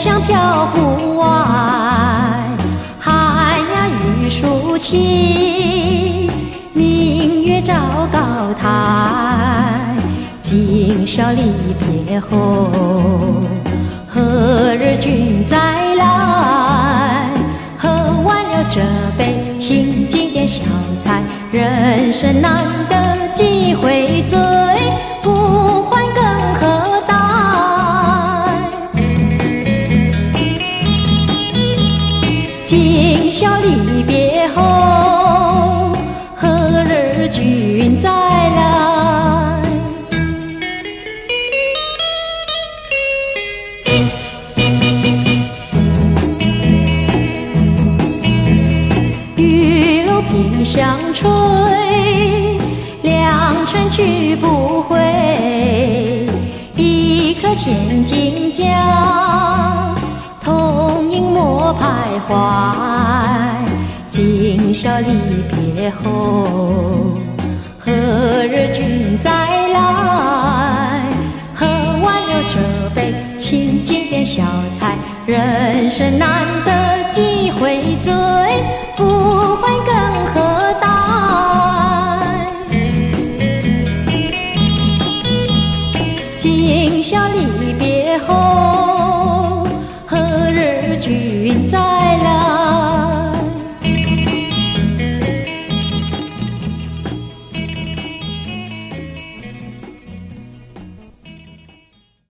香飘户外，寒鸦玉树起，明月照高台。今宵离别后，何日君再来？喝完了这杯，请几点小菜。人生难得几回醉，不欢更何待？今宵离别后，何日君再来？玉楼萍香吹，良辰去不回。一颗千金江，同饮莫徘徊。今宵离别后，何日君再来？